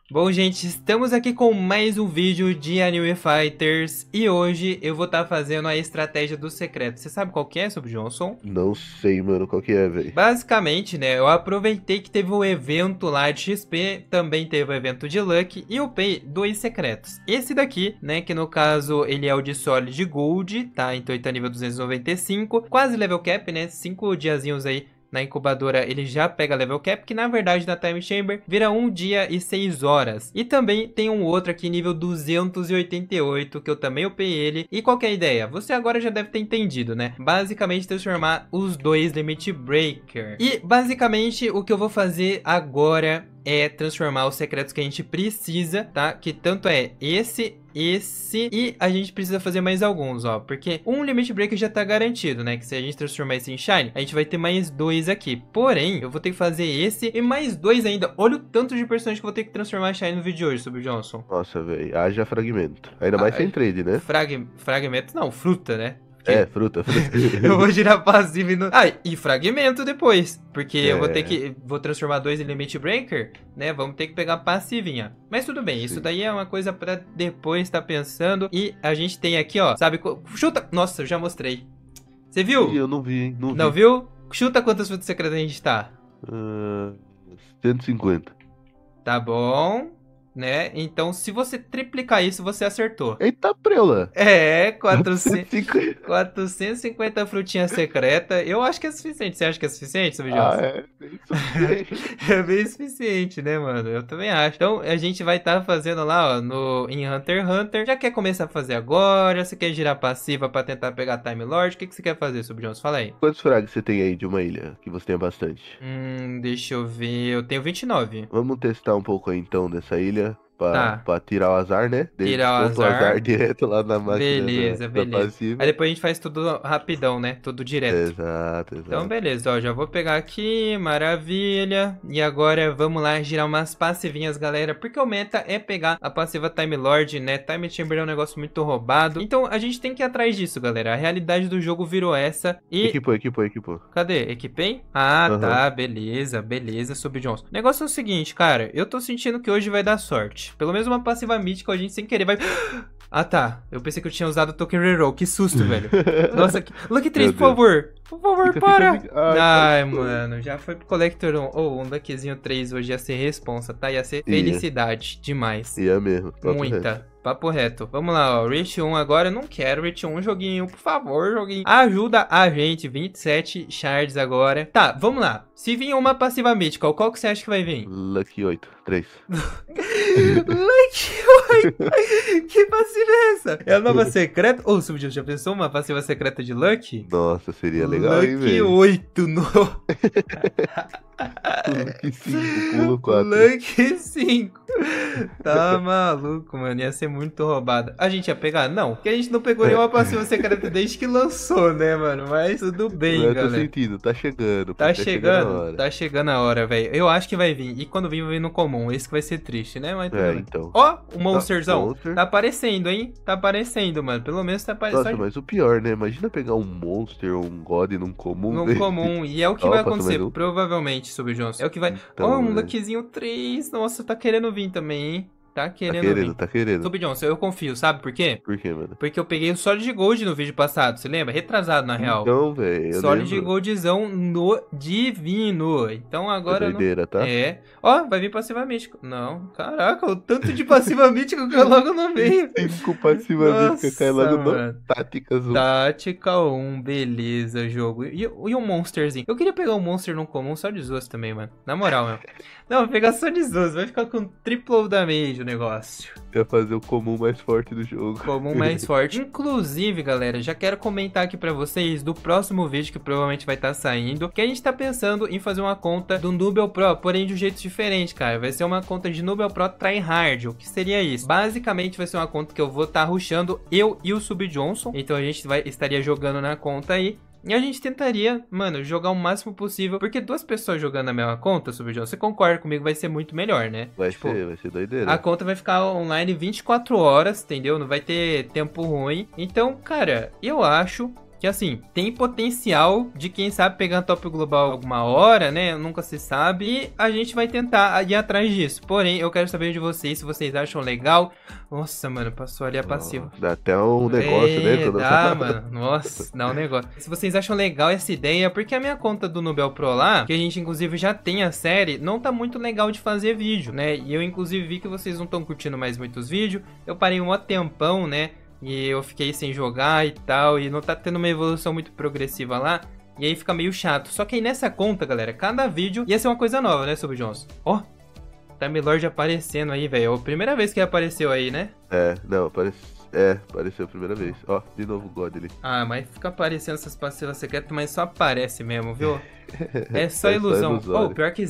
Bom, gente, estamos aqui com mais um vídeo de Anime Fighters e hoje eu vou estar fazendo a estratégia do secreto. Você sabe qual que é, Sub Johnson? Não sei, mano, qual que é, velho. Basicamente, né, eu aproveitei que teve o evento lá de XP, também teve o evento de Luck e eu upei dois secretos. Esse daqui, né, que no caso ele é o de Solid Gold, tá? Então ele tá nível 295, quase level cap, né, 5 diazinhos aí. Na incubadora ele já pega level cap, que na verdade na Time Chamber vira 1 dia e 6 horas. E também tem um outro aqui nível 288, que eu também upei ele. E qual que é a ideia? Você agora já deve ter entendido, né? Basicamente transformar os dois Limit Breaker. E basicamente o que eu vou fazer agora é transformar os secretos que a gente precisa, tá? Que tanto é esse e a gente precisa fazer mais alguns, ó. Porque um Limit Breaker já tá garantido, né? Que se a gente transformar esse em Shine, a gente vai ter mais dois aqui. Porém, eu vou ter que fazer esse e mais dois ainda. Olha o tanto de personagens que eu vou ter que transformar em Shine no vídeo de hoje, Sub Johnson. Nossa, velho, haja fragmento. Ainda mais sem trade, né? Fragmento não, fruta, né? É, fruta. Eu vou girar passivo e... e fragmento depois. Porque eu vou ter que... Vou transformar dois em Limit Breaker, né? Vamos ter que pegar passivinha. Mas tudo bem, isso daí é uma coisa pra depois estar pensando. E a gente tem aqui, ó, sabe... Chuta! Nossa, eu já mostrei. Você viu? Eu não vi, hein? Não viu? Chuta quantas frutas secretas a gente tá. 150. Tá bom. Né? Então, se você triplicar isso, você acertou. Eita preula! É, 450 frutinhas secretas. Eu acho que é suficiente. Você acha que é suficiente, Sub Johnson? É bem suficiente. É bem suficiente, né, mano? Eu também acho. Então, a gente vai estar fazendo lá, ó, em Hunter x Hunter. Já quer começar a fazer agora? Você quer girar passiva pra tentar pegar Time Lord? O que você quer fazer, Sub Johnson? Fala aí. Quantos frags você tem aí de uma ilha? Que você tem bastante. Deixa eu ver. Eu tenho 29. Vamos testar um pouco aí, então, dessa ilha. Tá. Pra tirar o azar, né? Tirar o azar. Direto lá na máquina beleza. da passiva. Aí depois a gente faz tudo rapidão, né? Tudo direto. Exato. Então, beleza. Ó, já vou pegar aqui. Maravilha. E agora vamos lá girar umas passivinhas, galera. Porque o meta é pegar a passiva Time Lord, né? Time Chamber é um negócio muito roubado. Então, a gente tem que ir atrás disso, galera. A realidade do jogo virou essa. E... Equipou. Cadê? Equipei? Ah, tá. Beleza, Sub Johnson. O negócio é o seguinte, cara. Eu tô sentindo que hoje vai dar sorte. Pelo menos uma passiva mítica a gente sem querer vai... Ah, tá. Eu pensei que eu tinha usado o Token Reroll. Que susto, velho. Nossa, Lucky 3, por favor. Por favor, para. Ai, mano. Já foi pro Collector 1. Oh, um Luckyzinho 3 hoje ia ser responsa, tá? Ia ser felicidade demais. Ia mesmo. Muita. Papo reto. Vamos lá, ó. Reach 1 agora. Eu não quero Reach 1, joguinho. Por favor, joguinho. Ajuda a gente. 27 shards agora. Tá, vamos lá. Se vir uma passiva mítica, qual que você acha que vai vir? Lucky 8. 3. Lucky 8. Que passiva é essa? É a nova secreta? Ô, Sub Johnson, já pensou uma passiva secreta de Lucky? Nossa, seria legal, hein, velho? Lucky 8, no... Lucky 5, pulo 4. Lucky 5. Tá maluco, mano. Ia ser muito roubado. A gente ia pegar? Não. Porque a gente não pegou nenhuma passiva secreta desde que lançou, né, mano? Mas tudo bem, galera. Eu tô sentindo. Tá chegando. Tá chegando a hora, velho. Eu acho que vai vir. E quando vir, vai vir no comum. Esse que vai ser triste, né? Mas então. Ó, o Monsterzão. Tá aparecendo, hein? Tá aparecendo, mano. Pelo menos tá aparecendo. Nossa, mas o pior, né? Imagina pegar um Monster ou um God num comum. Num comum. E é o que vai acontecer, provavelmente, Sub Johnson. É o que vai... Então, ó, um Luckyzinho 3. Nossa, tá querendo vir também, hein? Tá querendo vir. Tá querendo. Sub Johnson, eu confio, sabe por quê? Por quê, mano? Porque eu peguei o Solid Gold no vídeo passado, você lembra? Retrasado, na real. Então, velho. Solid Goldzão no divino. Então agora. É doideira, tá? É. Ó, vai vir passiva mítica. Não, caraca, o tanto de passiva mítica que eu logo no meio. 5 passiva mítica cai logo no Táticas 1. Tática 1, beleza, jogo. E um Monsterzinho. Eu queria pegar um Monster no comum só de Zoas também, mano. Na moral, meu. Não, vou pegar só de Zoas. Vai ficar com triple damage o negócio. Vai fazer o comum mais forte do jogo. Comum mais forte. Inclusive, galera, já quero comentar aqui pra vocês do próximo vídeo que provavelmente vai estar saindo, que a gente tá pensando em fazer uma conta do Nubel Pro, porém de um jeito diferente, cara. Vai ser uma conta de Nubel Pro Tryhard. O que seria isso? Basicamente vai ser uma conta que eu vou estar rushando eu e o Sub Johnson. Então a gente estaria jogando na conta aí. E a gente tentaria, mano, jogar o máximo possível. Porque duas pessoas jogando na mesma conta, Sub Johnson, você concorda comigo, vai ser muito melhor, né? Vai ser doideira. A conta vai ficar online 24 horas, entendeu? Não vai ter tempo ruim. Então, cara, eu acho que que assim, tem potencial de quem sabe pegar top global alguma hora, né? Nunca se sabe. E a gente vai tentar ir atrás disso. Porém, eu quero saber de vocês, se vocês acham legal. Nossa, mano, passou ali a passiva. Dá até um negócio, né? Dá, mano. Nossa, dá um negócio. Se vocês acham legal essa ideia, porque a minha conta do Nubel Pro lá, que a gente inclusive já tem a série, não tá muito legal de fazer vídeo, né? E eu inclusive vi que vocês não estão curtindo mais muitos vídeos. Eu parei um tempão, né? E eu fiquei sem jogar e tal, e não tá tendo uma evolução muito progressiva lá. E aí fica meio chato. Só que aí nessa conta, galera, cada vídeo ia ser uma coisa nova, né, Sub Johnson? Ó, Time Lord aparecendo aí, velho. É a primeira vez que apareceu aí, né? Não, apareceu a primeira vez. Ó, de novo o God ali. Ah, mas fica aparecendo essas passivas secretas, mas só aparece mesmo, viu? É só ilusão. Oh, pior que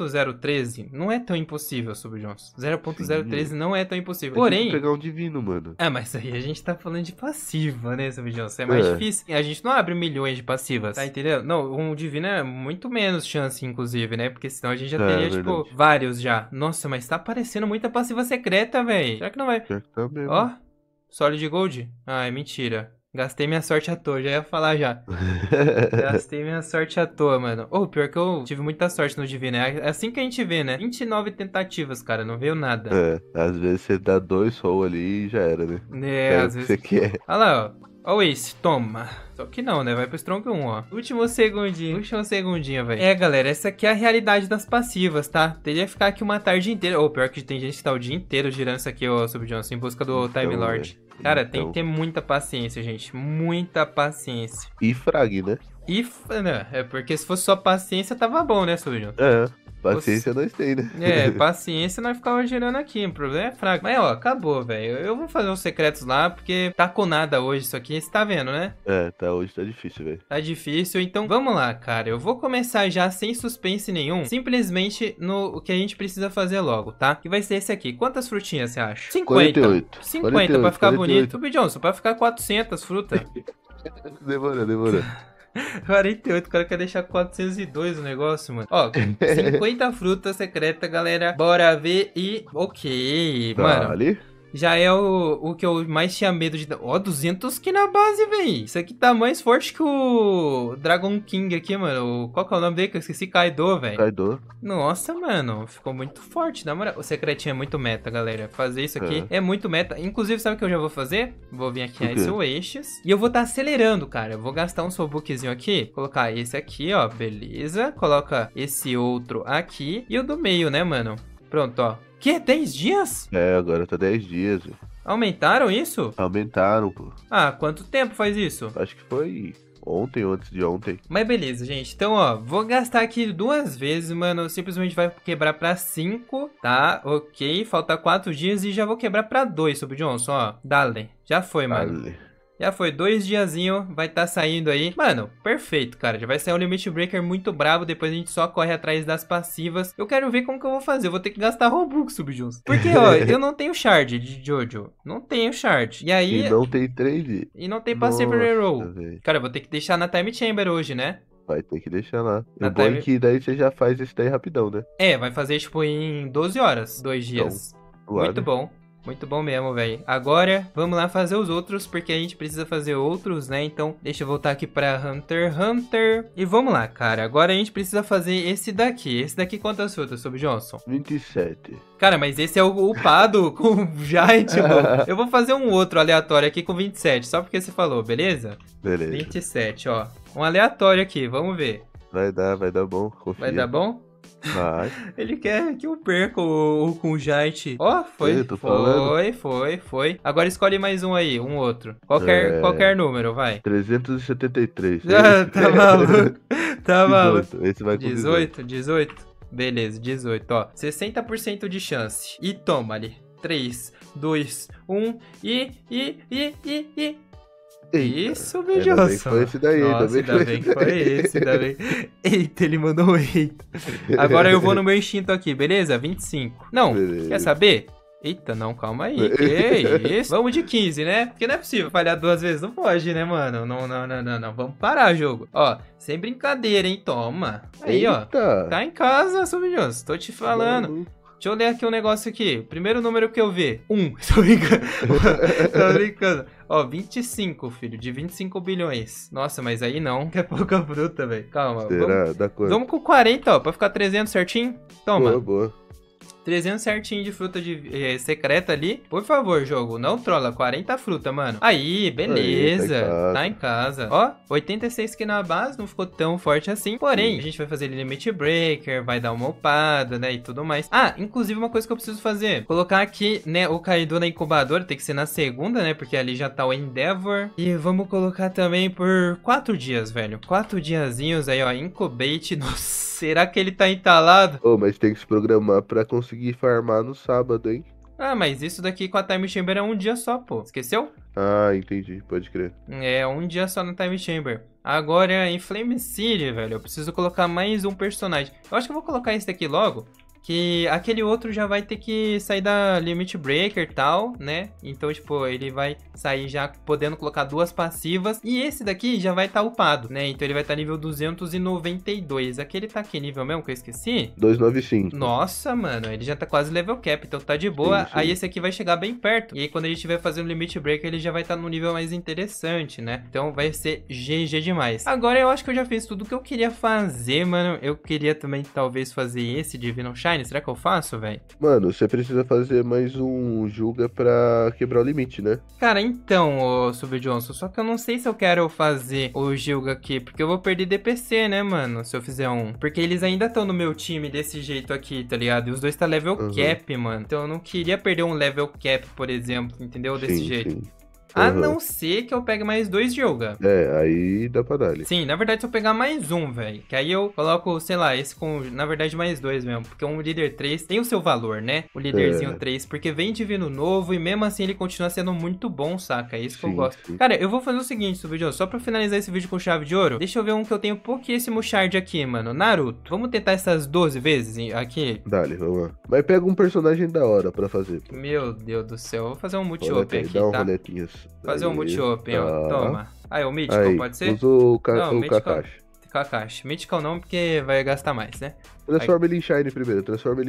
0.013 não é tão impossível, Sub Johnson. 0.013 não é tão impossível. Porém... Tem que pegar um divino, mano. Mas aí a gente tá falando de passiva, né, Sub Johnson? É mais difícil. A gente não abre milhões de passivas, tá entendendo? Não, um divino é muito menos chance, inclusive, né? Porque senão a gente já teria, tipo, vários já. Nossa, mas tá aparecendo muita passiva secreta, velho. Será que não vai? Pior que tá mesmo. Ó, Solid Gold? Ah, é mentira. Gastei minha sorte à toa, já ia falar já. Gastei minha sorte à toa, mano. Pior que eu tive muita sorte no Divino, né? É assim que a gente vê, né? 29 tentativas, cara, não veio nada. Às vezes você dá 2 soul ali e já era, né? Às vezes. Você quer. Olha lá, ó. Ó o Ace, toma. Só que não, né? Vai pro Strong 1, ó. Último segundinho, velho. Galera, essa aqui é a realidade das passivas, tá? Teria que ficar aqui uma tarde inteira. Pior que tem gente que tá o dia inteiro girando isso aqui, ó, Sub Johnson, em busca do Time Lord. Cara, tem que ter muita paciência, gente. Muita paciência. E frag, né? É porque se fosse só paciência, tava bom, né, Sub Johnson? Paciência nós tem, né? Paciência nós ficava girando aqui. O problema é fraco. Mas, ó, acabou, velho. Eu vou fazer os secretos lá, porque tá com nada hoje isso aqui. Você tá vendo, né? Hoje tá difícil, velho. Tá difícil. Então, vamos lá, cara. Eu vou começar já sem suspense nenhum. Simplesmente no que a gente precisa fazer logo, tá? Que vai ser esse aqui. Quantas frutinhas você acha? 50. 48. 50 48, pra ficar 48. bonito. Sub Johnson, pra ficar 400 frutas. Demora. 48, o cara quer deixar 402 o negócio, mano. Ó, 50 frutas secretas, galera. Bora ver e... Ok, mano. Ali? Já é o que eu mais tinha medo de... Ó, 200 que na base, véi. Isso aqui tá mais forte que o Dragon King aqui, mano. Qual que é o nome dele? Que eu esqueci. Kaido, velho. Kaido. Nossa, mano. Ficou muito forte, na moral. O secretinho é muito meta, galera. Fazer isso aqui é muito meta. Inclusive, sabe o que eu já vou fazer? Vou vir aqui em Eixos. E eu vou estar acelerando, cara. Eu vou gastar um soulbookzinho aqui. Colocar esse aqui, ó. Beleza. Coloca esse outro aqui. E o do meio, né, mano? Pronto, ó. Que? 10 dias? Agora tá 10 dias, velho. Aumentaram isso? Aumentaram, pô. Quanto tempo faz isso? Acho que foi ontem ou antes de ontem. Mas beleza, gente. Então, ó, vou gastar aqui 2 vezes, mano. Simplesmente vai quebrar pra 5, tá? Ok, falta 4 dias e já vou quebrar pra 2, Sub Johnson, ó. Dale. Já foi, mano. Dale. Já foi, 2 diazinho, vai estar saindo aí. Mano, perfeito, cara. Já vai sair um Limit Breaker muito brabo. Depois a gente só corre atrás das passivas. Eu quero ver como que eu vou fazer. Eu vou ter que gastar Robux, Sub Johnson. Porque, ó, eu não tenho Shard de Jojo. Não tenho Shard. E aí... E não tem trade. E não tem Passive Reroll. Cara, eu vou ter que deixar na Time Chamber hoje, né? Vai ter que deixar lá. O bom é que daí você já faz esse daí rapidão, né? Vai fazer, tipo, em 12 horas. 2 dias. Então, muito bom. Muito bom mesmo, velho. Agora, vamos lá fazer os outros, porque a gente precisa fazer outros, né? Então, deixa eu voltar aqui pra Hunter x Hunter. E vamos lá, cara. Agora a gente precisa fazer esse daqui. Esse daqui quantas frutas, Sub Johnson? 27. Cara, mas esse é o upado com Giant, mano. Eu vou fazer um outro aleatório aqui com 27, só porque você falou, beleza? Beleza. 27, ó. Um aleatório aqui, vamos ver. Vai dar bom, confia. Vai dar bom? Vai. Ele quer que eu perca o com o Giant. Ó, foi. Foi. Agora escolhe mais um aí, um outro. Qualquer número, vai. 373. Tá maluco. Tá maluco. Esse vai com 18. Beleza, 18, ó. 60% de chance. E toma ali. 3, 2, 1 e... Isso, Bejoso. Foi esse daí. Nossa, ainda bem que foi esse, ainda bem. Eita, ele mandou um eita. Agora eu vou no meu instinto aqui, beleza? 25. Não, beleza. Quer saber? Eita, não, calma aí. Que isso? Vamos de 15, né? Porque não é possível falhar 2 vezes. Não pode, né, mano? Não. Vamos parar o jogo. Ó, sem brincadeira, hein? Toma. Aí, eita. Ó. Tá em casa, Sub Johnson. Tô te falando. Deixa eu ler aqui um negócio aqui. Primeiro número que eu vi. 1. Tô brincando. Tô brincando. Ó, 25, filho. De 25 bilhões. Nossa, mas aí não. Que é pouca fruta, velho. Calma. Será? Dá quanto? Vamos com 40, ó. Pra ficar 300 certinho. Toma. Boa, boa. 300 certinho de fruta secreta ali. Por favor, jogo, não trola. 40 fruta, mano. Aí, beleza. Aí, tá em casa. Ó, 86 aqui na base. Não ficou tão forte assim. Porém, a gente vai fazer Limit Breaker. Vai dar uma upada, né? E tudo mais. Ah, inclusive uma coisa que eu preciso fazer. Colocar aqui, né? O Kaido na incubadora. Tem que ser na segunda, né? Porque ali já tá o Endeavor. E vamos colocar também por 4 dias, velho. 4 diazinhos aí, ó. Incubate. Nossa. Será que ele tá entalado? Ô, mas tem que se programar pra conseguir farmar no sábado, hein? Ah, mas isso daqui com a Time Chamber é um dia só, pô. Esqueceu? Ah, entendi. Pode crer. É, um dia só na Time Chamber. Agora, em Flame City, velho, eu preciso colocar mais um personagem. Eu acho que eu vou colocar esse daqui logo. Que aquele outro já vai ter que sair da Limit Breaker e tal, né? Então, tipo, ele vai sair já podendo colocar 2 passivas. E esse daqui já vai estar upado, né? Então ele vai estar nível 292. Aquele tá que nível mesmo que eu esqueci? 295. Nossa, mano, ele já tá quase level cap, então tá de boa. Sim. Aí esse aqui vai chegar bem perto. E aí quando a gente estiver fazendo Limit Breaker, ele já vai estar no nível mais interessante, né? Então vai ser GG demais. Agora eu acho que eu já fiz tudo que eu queria fazer, mano. Eu queria também talvez fazer esse Divinal Shine. Será que eu faço, velho? Mano, você precisa fazer mais um Julga pra quebrar o limite, né? Cara, então, ô Sub Johnson, só que eu não sei se eu quero fazer o Gilga aqui, porque eu vou perder DPC, né, mano, se eu fizer um. Porque eles ainda estão no meu time desse jeito aqui, tá ligado? E os dois tá level cap, mano. Então eu não queria perder um level cap, por exemplo, entendeu? Desse jeito. Sim. A não ser que eu pegue mais 2 Gilga. É, aí dá pra dar ali. Sim, na verdade, se eu pegar mais um, velho, que aí eu coloco, sei lá, esse com, na verdade, mais 2 mesmo. Porque um líder 3 tem o seu valor, né? O líderzinho 3, porque vem divino novo e mesmo assim ele continua sendo muito bom, saca? É isso que eu gosto. Sim. Cara, eu vou fazer o seguinte, Subidão, só pra finalizar esse vídeo com chave de ouro, deixa eu ver um que eu tenho pouquíssimo shard aqui, mano. Naruto. Vamos tentar essas 12 vezes aqui? Dale, vamos lá. Mas pega um personagem da hora pra fazer. Pô. Meu Deus do céu, eu vou fazer um multi-open aqui, dá um tá? roletinhas. Fazer um multi-open, tá. ó. Toma. Aí, o Mythical, aí, pode ser? Usa o Não, Kakashi. Kakashi. Mythical não, porque vai gastar mais, né? Transforma ele em Shine primeiro,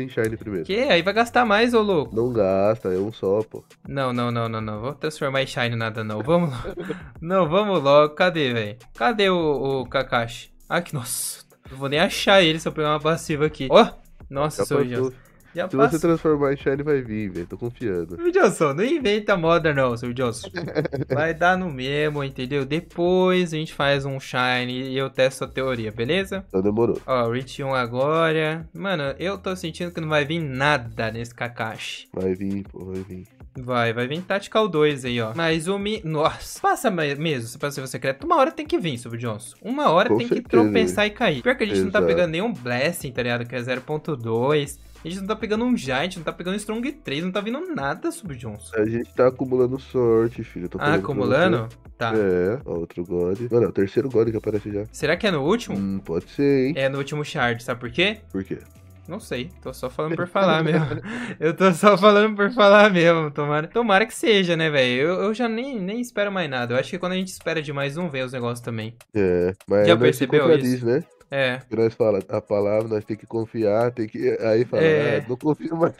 Que? Aí vai gastar mais, ô louco? Não gasta, é um só, pô. Não. Vou transformar em Shine nada, não. Vamos Não, vamos logo. Cadê, velho? Cadê o Kakashi? Ah, que nossa. Não vou nem achar ele se eu pegar uma passiva aqui. Ó! Nossa, seu Johnson. Já Se passou. você transformar em Shine, vai vir, velho. Tô confiando. Seu Johnson, não inventa moda não, seu Johnson. Vai dar no mesmo, entendeu? Depois a gente faz um Shine e eu testo a teoria, beleza? Então demorou. Ó, Reach 1 agora. Mano, eu tô sentindo que não vai vir nada nesse Kakashi. Vai vir, pô, vai vir. Vai vir Tactical 2 aí, ó. Mas o Nossa, passa mesmo, se passa secreto. Uma hora tem que vir, Sub Johnson. Uma hora tem que tropeçar e cair. Pior que a gente não tá pegando nenhum Blessing, tá ligado? Que é 0.2. A gente não tá pegando um Giant, não tá pegando um Strong 3, não tá vindo nada, Sub Johnson. A gente tá acumulando sorte, filho. Tô acumulando? Tá. É, ó, outro God. Mano, é o terceiro God que aparece já. Será que é no último? Pode ser, hein? É no último Shard, sabe por quê? Por quê? Não sei, tô só falando por falar mesmo. Eu tô só falando por falar mesmo, tomara que seja, né, velho? Eu já nem espero mais nada. Eu acho que quando a gente espera demais, não vem os negócios também. É, mas já percebeu isso? Né? É. Porque nós fala a palavra, nós tem que confiar, tem que... Aí fala, não confio mais.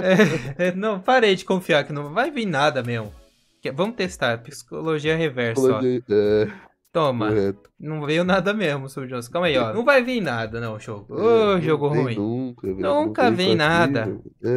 Não, parei de confiar que não vai vir nada mesmo. Vamos testar, psicologia reversa, ó. Toma. Correto. Não veio nada mesmo, Sr. Johnson. Calma aí, ó. Não vai vir nada, não, jogo. Ô, jogo ruim. Nunca vem nada.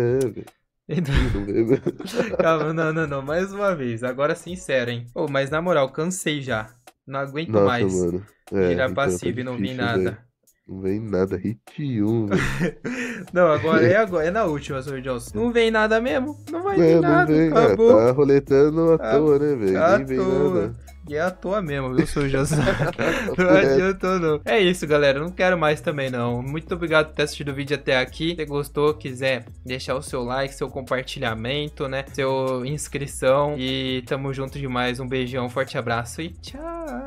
Calma, não. Mais uma vez. Agora sincero, hein. Ô, mas na moral, cansei já. Não aguento mais. Mano. Virar passivo e não vir nada. Véio. Não vem nada, hit 1, velho. Não, agora é na última, Sr. Johnson. Não vem nada mesmo. Não vai vir nada. Não vem, acabou. Tá roletando à toa, né, velho? Nem vem nada. E é à toa mesmo, viu, Sr. Johnson? Não adiantou, não. É isso, galera. Não quero mais também, não. Muito obrigado por ter assistido o vídeo até aqui. Se você gostou, quiser deixar o seu like, seu compartilhamento, né? Seu inscrição. E tamo junto demais. Um beijão, forte abraço e tchau.